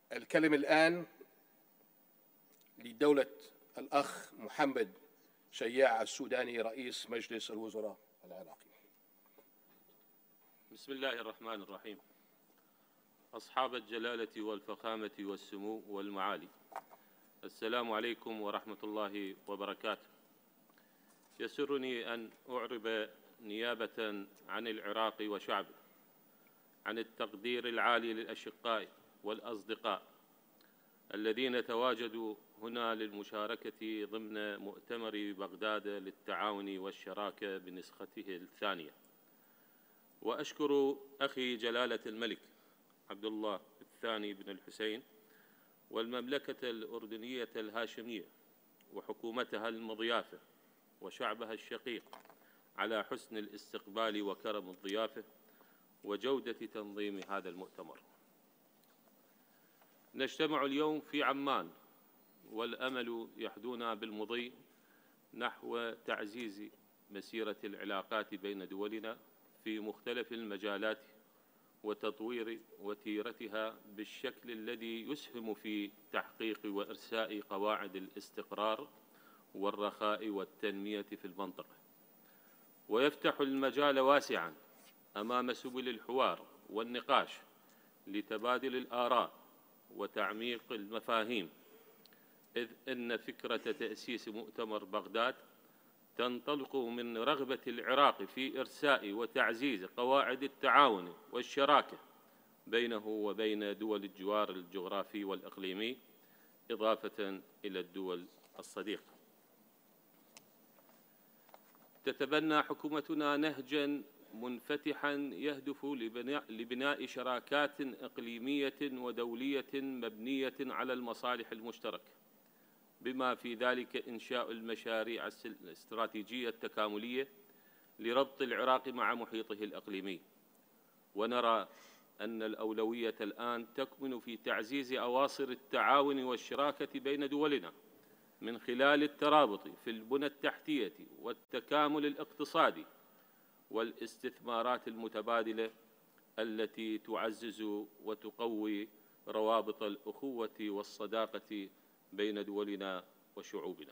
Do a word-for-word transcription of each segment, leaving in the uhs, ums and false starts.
الكلمة الآن لدولة الأخ محمد شياع السوداني رئيس مجلس الوزراء العراقي. بسم الله الرحمن الرحيم. أصحاب الجلالة والفخامة والسمو والمعالي، السلام عليكم ورحمة الله وبركاته. يسرني أن أعرب نيابة عن العراق وشعبه عن التقدير العالي للأشقاء والأصدقاء الذين تواجدوا هنا للمشاركة ضمن مؤتمر بغداد للتعاون والشراكة بنسخته الثانية. وأشكر أخي جلالة الملك عبد الله الثاني بن الحسين والمملكة الأردنية الهاشمية وحكومتها المضيافة وشعبها الشقيق على حسن الاستقبال وكرم الضيافة وجودة تنظيم هذا المؤتمر. نجتمع اليوم في عمان والأمل يحدونا بالمضي نحو تعزيز مسيرة العلاقات بين دولنا في مختلف المجالات وتطوير وتيرتها بالشكل الذي يسهم في تحقيق وإرساء قواعد الاستقرار والرخاء والتنمية في المنطقة، ويفتح المجال واسعاً أمام سبل الحوار والنقاش لتبادل الآراء وتعميق المفاهيم، إذ إن فكرة تأسيس مؤتمر بغداد تنطلق من رغبة العراق في إرساء وتعزيز قواعد التعاون والشراكة بينه وبين دول الجوار الجغرافي والإقليمي، إضافة إلى الدول الصديقة. تتبنى حكومتنا نهجاً منفتحاً يهدف لبناء, لبناء شراكات إقليمية ودولية مبنية على المصالح المشتركة، بما في ذلك إنشاء المشاريع الاستراتيجية التكاملية لربط العراق مع محيطه الإقليمي. ونرى أن الأولوية الآن تكمن في تعزيز أواصر التعاون والشراكة بين دولنا من خلال الترابط في البنى التحتية والتكامل الاقتصادي والاستثمارات المتبادلة التي تعزز وتقوي روابط الأخوة والصداقة بين دولنا وشعوبنا.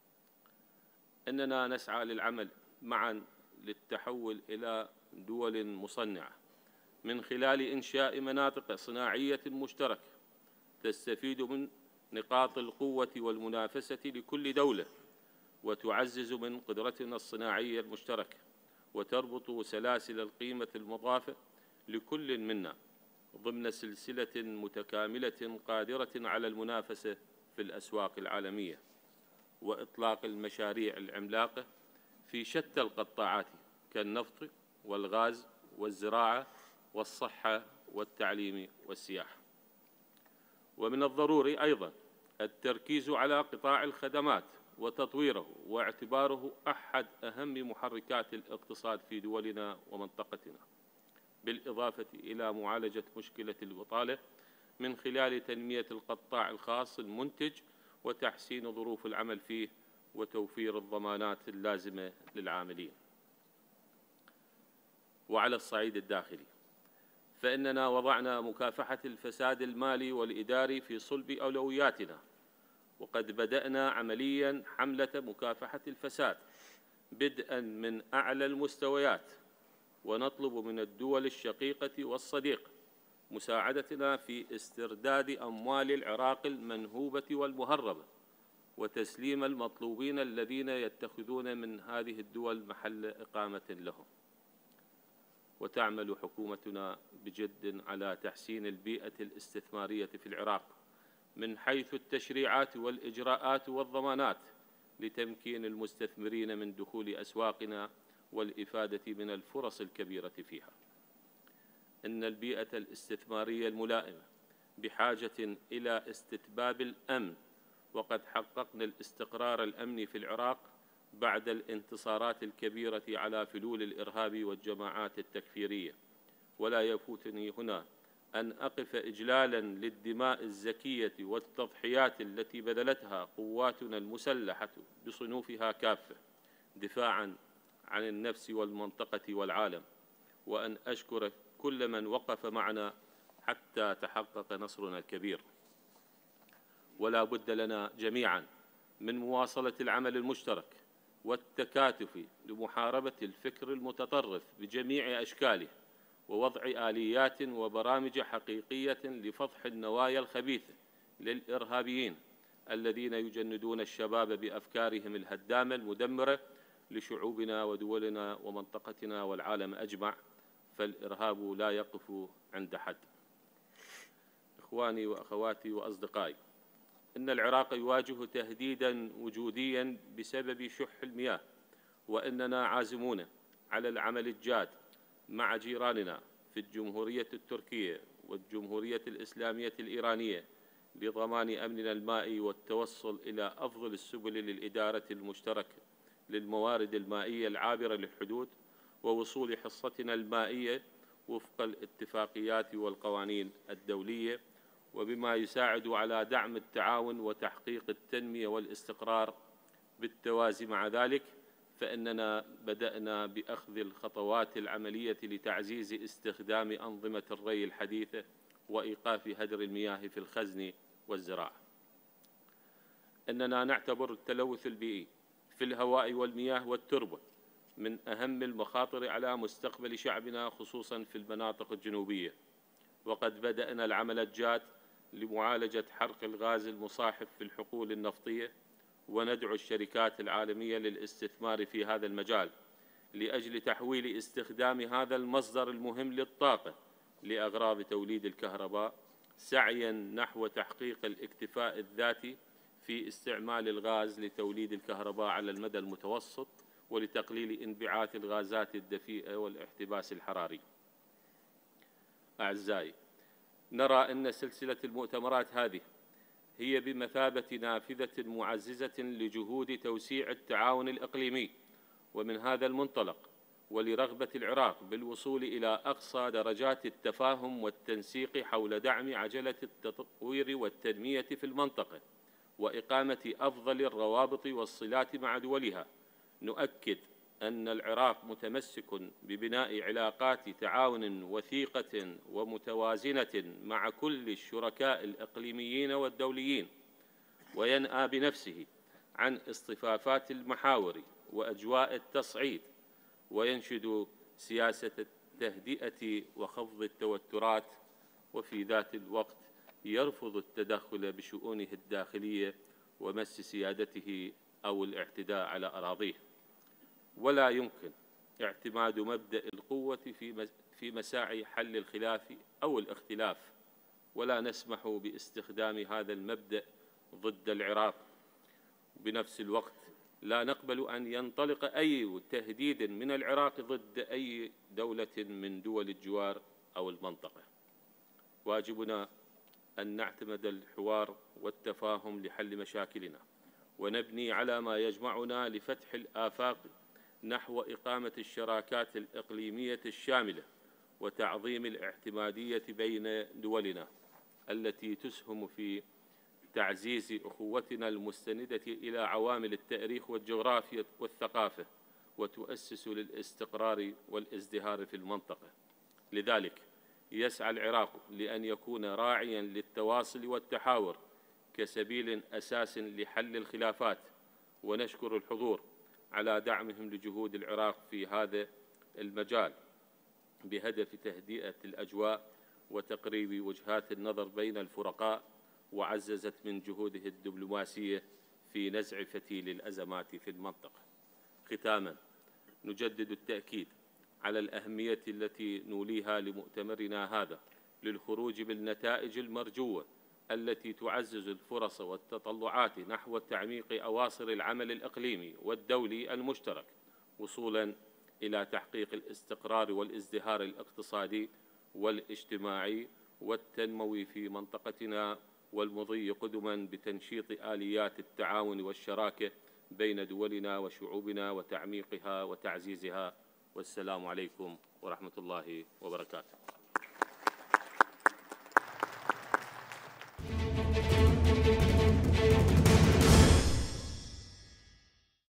إننا نسعى للعمل معاً للتحول إلى دول مصنعة من خلال إنشاء مناطق صناعية مشتركة تستفيد من نقاط القوة والمنافسة لكل دولة وتعزز من قدرتنا الصناعية المشتركة وتربط سلاسل القيمة المضافة لكل منا ضمن سلسلة متكاملة قادرة على المنافسة في الأسواق العالمية وإطلاق المشاريع العملاقة في شتى القطاعات كالنفط والغاز والزراعة والصحة والتعليم والسياحة. ومن الضروري أيضاً التركيز على قطاع الخدمات وتطويره واعتباره أحد أهم محركات الاقتصاد في دولنا ومنطقتنا، بالإضافة إلى معالجة مشكلة البطالة من خلال تنمية القطاع الخاص المنتج وتحسين ظروف العمل فيه وتوفير الضمانات اللازمة للعاملين. وعلى الصعيد الداخلي فإننا وضعنا مكافحة الفساد المالي والإداري في صلب أولوياتنا، وقد بدأنا عملياً حملة مكافحة الفساد بدءاً من أعلى المستويات، ونطلب من الدول الشقيقة والصديقة مساعدتنا في استرداد أموال العراق المنهوبة والمهربة وتسليم المطلوبين الذين يتخذون من هذه الدول محل إقامة لهم. وتعمل حكومتنا بجد على تحسين البيئة الاستثمارية في العراق من حيث التشريعات والإجراءات والضمانات لتمكين المستثمرين من دخول أسواقنا والإفادة من الفرص الكبيرة فيها. إن البيئة الاستثمارية الملائمة بحاجة إلى استتباب الأمن، وقد حققنا الاستقرار الأمني في العراق بعد الانتصارات الكبيرة على فلول الإرهاب والجماعات التكفيرية. ولا يفوتني هنا أن أقف إجلالاً للدماء الزكية والتضحيات التي بذلتها قواتنا المسلحة بصنوفها كافة دفاعاً عن النفس والمنطقة والعالم، وأن أشكر كل من وقف معنا حتى تحقق نصرنا الكبير. ولا بد لنا جميعا من مواصلة العمل المشترك والتكاتف لمحاربة الفكر المتطرف بجميع أشكاله، ووضع آليات وبرامج حقيقية لفضح النوايا الخبيثة للإرهابيين الذين يجندون الشباب بأفكارهم الهدامة المدمرة لشعوبنا ودولنا ومنطقتنا والعالم أجمع، فالإرهاب لا يقف عند حد. إخواني وأخواتي وأصدقائي، إن العراق يواجه تهديداً وجودياً بسبب شح المياه، وإننا عازمون على العمل الجاد مع جيراننا في الجمهورية التركية والجمهورية الإسلامية الإيرانية لضمان أمننا المائي والتوصل إلى أفضل السبل للإدارة المشتركة للموارد المائية العابرة للحدود ووصول حصتنا المائية وفق الاتفاقيات والقوانين الدولية، وبما يساعد على دعم التعاون وتحقيق التنمية والاستقرار. بالتوازي مع ذلك، فإننا بدأنا بأخذ الخطوات العملية لتعزيز استخدام أنظمة الري الحديثة وإيقاف هدر المياه في الخزن والزراعة. إننا نعتبر التلوث البيئي في الهواء والمياه والتربة من أهم المخاطر على مستقبل شعبنا، خصوصاً في المناطق الجنوبية، وقد بدأنا العمل الجاد لمعالجة حرق الغاز المصاحب في الحقول النفطية، وندعو الشركات العالمية للاستثمار في هذا المجال لأجل تحويل استخدام هذا المصدر المهم للطاقة لأغراض توليد الكهرباء، سعياً نحو تحقيق الاكتفاء الذاتي في استعمال الغاز لتوليد الكهرباء على المدى المتوسط ولتقليل انبعاث الغازات الدفيئة والاحتباس الحراري. أعزائي، نرى أن سلسلة المؤتمرات هذه هي بمثابة نافذة معززة لجهود توسيع التعاون الإقليمي، ومن هذا المنطلق ولرغبة العراق بالوصول إلى أقصى درجات التفاهم والتنسيق حول دعم عجلة التطوير والتنمية في المنطقة وإقامة أفضل الروابط والصلات مع دولها، نؤكد أن العراق متمسك ببناء علاقات تعاون وثيقة ومتوازنة مع كل الشركاء الإقليميين والدوليين، وينأى بنفسه عن اصطفافات المحاور وأجواء التصعيد، وينشد سياسة التهدئة وخفض التوترات، وفي ذات الوقت يرفض التدخل بشؤونه الداخلية ومس سيادته أو الاعتداء على أراضيه. ولا يمكن اعتماد مبدأ القوة في مساعي حل الخلاف أو الاختلاف، ولا نسمح باستخدام هذا المبدأ ضد العراق. بنفس الوقت لا نقبل أن ينطلق أي تهديد من العراق ضد أي دولة من دول الجوار أو المنطقة. واجبنا أن نعتمد الحوار والتفاهم لحل مشاكلنا، ونبني على ما يجمعنا لفتح الآفاق نحو إقامة الشراكات الإقليمية الشاملة وتعظيم الاعتمادية بين دولنا التي تسهم في تعزيز أخوتنا المستندة إلى عوامل التاريخ والجغرافيا والثقافة، وتؤسس للاستقرار والازدهار في المنطقة. لذلك يسعى العراق لأن يكون راعياً للتواصل والتحاور كسبيل أساس لحل الخلافات، ونشكر الحضور على دعمهم لجهود العراق في هذا المجال بهدف تهدئة الأجواء وتقريب وجهات النظر بين الفرقاء، وعززت من جهوده الدبلوماسية في نزع فتيل الأزمات في المنطقة. ختاماً، نجدد التأكيد على الأهمية التي نوليها لمؤتمرنا هذا للخروج بالنتائج المرجوة التي تعزز الفرص والتطلعات نحو تعميق أواصر العمل الإقليمي والدولي المشترك، وصولاً إلى تحقيق الاستقرار والازدهار الاقتصادي والاجتماعي والتنموي في منطقتنا، والمضي قدماً بتنشيط آليات التعاون والشراكة بين دولنا وشعوبنا وتعميقها وتعزيزها. والسلام عليكم ورحمة الله وبركاته.